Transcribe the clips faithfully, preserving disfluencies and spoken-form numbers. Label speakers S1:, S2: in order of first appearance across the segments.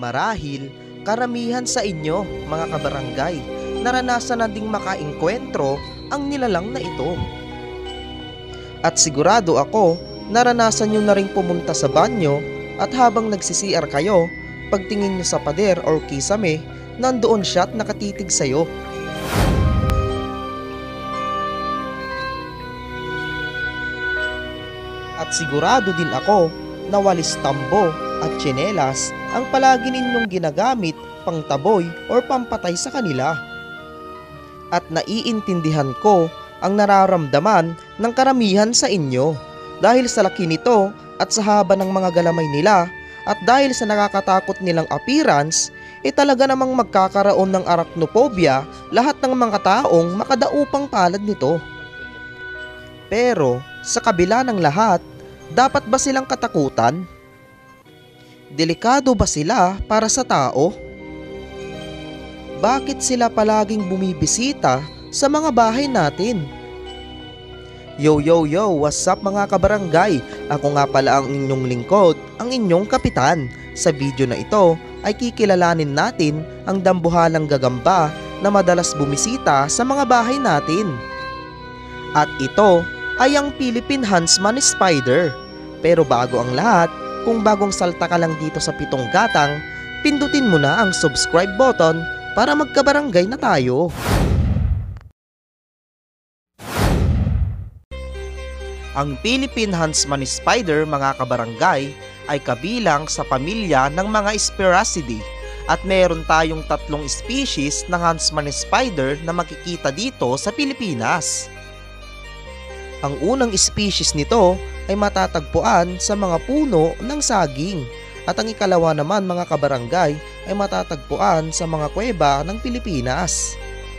S1: Marahil, karamihan sa inyo, mga kabarangay, naranasan na ding makaengkwentro ang nilalang na ito. At sigurado ako, naranasan nyo na rin pumunta sa banyo at habang nagsi-C R kayo, pagtingin nyo sa pader or kisame, nandoon siya at nakatitig sa'yo. At sigurado din ako na walis tambo at tsinelas ang palagi ninyong ginagamit pang taboy or pampatay sa kanila. At naiintindihan ko ang nararamdaman ng karamihan sa inyo dahil sa laki nito at sa haba ng mga galamay nila at dahil sa nakakatakot nilang appearance, e talaga namang magkakaroon ng arachnophobia lahat ng mga taong makadaupang palad nito. Pero sa kabila ng lahat, dapat ba silang katakutan? Delikado ba sila para sa tao? Bakit sila palaging bumibisita sa mga bahay natin? Yo yo yo, what's up mga kabarangay? Ako nga pala ang inyong lingkod, ang inyong kapitan. Sa video na ito ay kikilalanin natin ang dambuhalang gagamba na madalas bumisita sa mga bahay natin. At ito ay ang Philippine Huntsman Spider. Pero bago ang lahat, kung bagong salta ka lang dito sa Pitong Gatang, pindutin mo na ang subscribe button para magkabarangay na tayo. Ang Philippine Huntsman Spider, mga kabarangay, ay kabilang sa pamilya ng mga Speracidae at meron tayong tatlong species ng Huntsman Spider na makikita dito sa Pilipinas. Ang unang species nito ay matatagpuan sa mga puno ng saging at ang ikalawa naman, mga kabarangay, ay matatagpuan sa mga kuweba ng Pilipinas.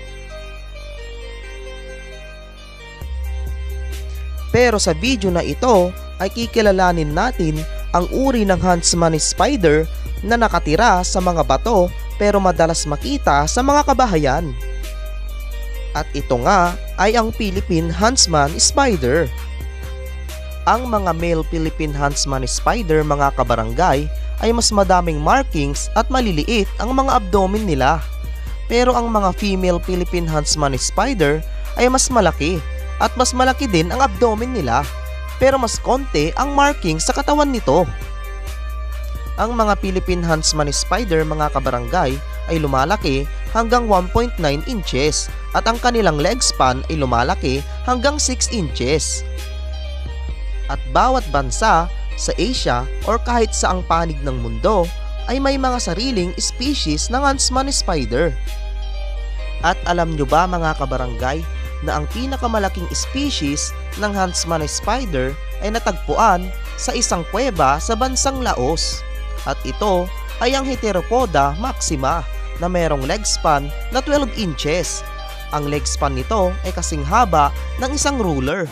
S1: Pero sa video na ito ay kikilalanin natin ang uri ng Huntsman Spider na nakatira sa mga bato pero madalas makita sa mga kabahayan. At ito nga ay ang Philippine Huntsman Spider. Ang mga male Philippine Huntsman Spider, mga kabarangay, ay mas madaming markings at maliliit ang mga abdomen nila. Pero ang mga female Philippine Huntsman Spider ay mas malaki at mas malaki din ang abdomen nila, pero mas konti ang markings sa katawan nito. Ang mga Philippine Huntsman Spider, mga kabarangay, ay lumalaki hanggang one point nine inches at ang kanilang leg span ay lumalaki hanggang six inches. At bawat bansa sa Asia or kahit saang panig ng mundo ay may mga sariling species ng Huntsman Spider. At alam nyo ba, mga kabarangay, na ang pinakamalaking species ng Huntsman Spider ay natagpuan sa isang kuweba sa bansang Laos. At ito ay ang Heteropoda maxima na merong leg span na twelve inches. Ang leg span nito ay kasing haba ng isang ruler.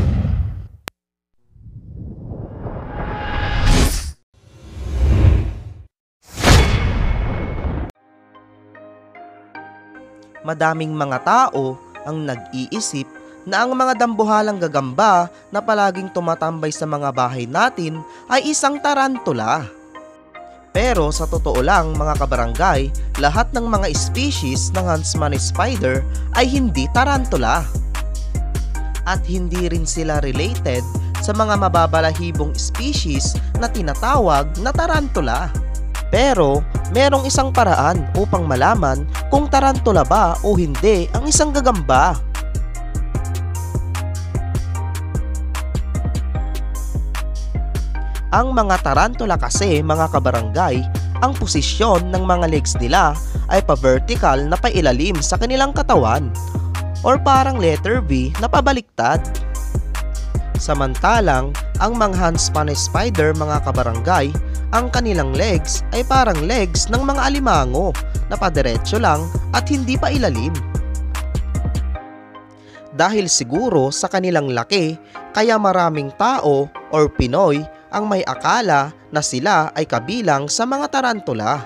S1: Madaming mga tao ang nag-iisip na ang mga dambuhalang gagamba na palaging tumatambay sa mga bahay natin ay isang tarantula. Pero sa totoo lang, mga kabarangay, lahat ng mga species ng Huntsman Spider ay hindi tarantula. At hindi rin sila related sa mga mababalahibong species na tinatawag na tarantula. Pero merong isang paraan upang malaman kung tarantula ba o hindi ang isang gagamba. Ang mga tarantula kasi, mga kabarangay, ang posisyon ng mga legs nila ay pa-vertical na pailalim sa kanilang katawan or parang letter V na pabaliktad. Samantalang ang mga Huntsman Spider, mga kabarangay, ang kanilang legs ay parang legs ng mga alimango na padiretso lang at hindi pa ilalim. Dahil siguro sa kanilang laki, kaya maraming tao or Pinoy ang may akala na sila ay kabilang sa mga tarantula.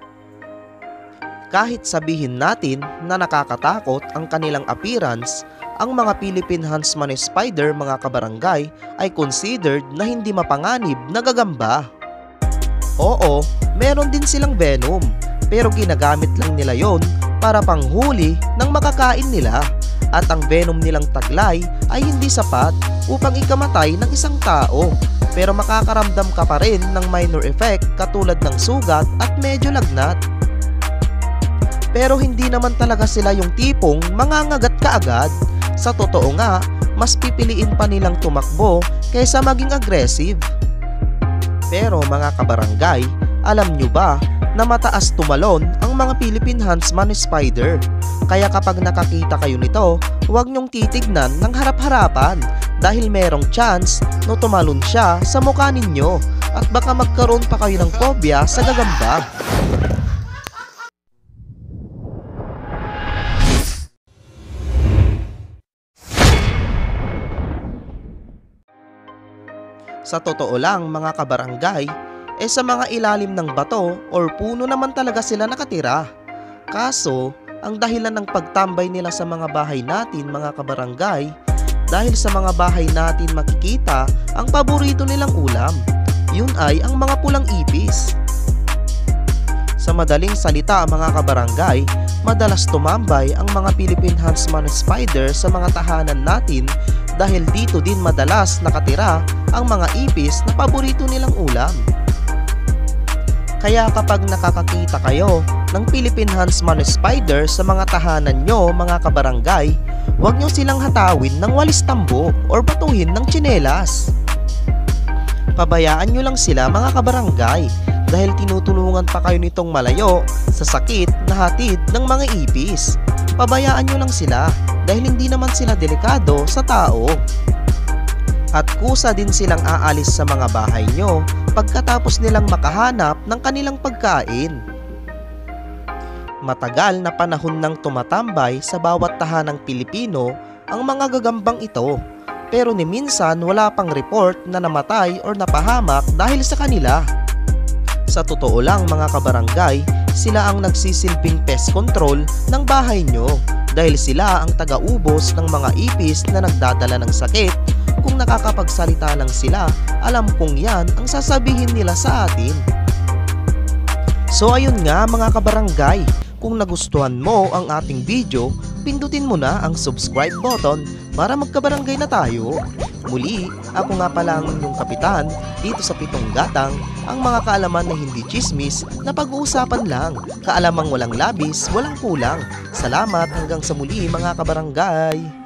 S1: Kahit sabihin natin na nakakatakot ang kanilang appearance, ang mga Philippine Huntsman Spider mga kabarangay ay considered na hindi mapanganib na gagamba. Oo, meron din silang venom, pero ginagamit lang nila yon para panghuli ng makakain nila. At ang venom nilang taglay ay hindi sapat upang ikamatay ng isang tao, pero makakaramdam ka pa rin ng minor effect katulad ng sugat at medyo lagnat. Pero hindi naman talaga sila yung tipong mangangagat ka agad. Sa totoo nga, mas pipiliin pa nilang tumakbo kaysa maging aggressive. Pero mga kabarangay, alam nyo ba na mataas tumalon ang mga Philippine Huntsman Spider? Kaya kapag nakakita kayo nito, huwag nyong titignan ng harap-harapan dahil merong chance no tumalon siya sa mukha ninyo at baka magkaroon pa kayo ng phobia sa gagamba. Sa totoo lang mga kabarangay, eh sa mga ilalim ng bato or puno naman talaga sila nakatira. Kaso, ang dahilan ng pagtambay nila sa mga bahay natin mga kabarangay, dahil sa mga bahay natin makikita ang paborito nilang ulam. Yun ay ang mga pulang ipis. Sa madaling salita mga kabarangay, madalas tumambay ang mga Philippine Huntsman Spider sa mga tahanan natin dahil dito din madalas nakatira ang mga ipis na paborito nilang ulam. Kaya kapag nakakakita kayo ng Philippine Huntsman Spider sa mga tahanan nyo mga kabarangay, huwag nyo silang hatawin ng walis tambok or batuhin ng tsinelas. Pabayaan nyo lang sila mga kabarangay dahil tinutulungan pa kayo nitong malayo sa sakit na hatid ng mga ipis. Pabayaan nyo lang sila dahil hindi naman sila delikado sa tao. At kusa din silang aalis sa mga bahay nyo pagkatapos nilang makahanap ng kanilang pagkain. Matagal na panahon nang tumatambay sa bawat tahanang Pilipino ang mga gagambang ito, pero ni minsan wala pang report na namatay or napahamak dahil sa kanila. Sa totoo lang mga kabarangay, sila ang nagsisilbing pest control ng bahay nyo dahil sila ang taga-ubos ng mga ipis na nagdadala ng sakit. Kung nakakapagsalita lang sila, alam kong yan ang sasabihin nila sa atin. So ayun nga mga kabarangay, kung nagustuhan mo ang ating video, pindutin mo na ang subscribe button para magkabarangay na tayo. Muli, ako nga pala ang inyong kapitan dito sa Pitong Gatang, ang mga kaalaman na hindi chismis na pag-uusapan lang, kaalamang walang labis, walang kulang. Salamat hanggang sa muli mga kabarangay.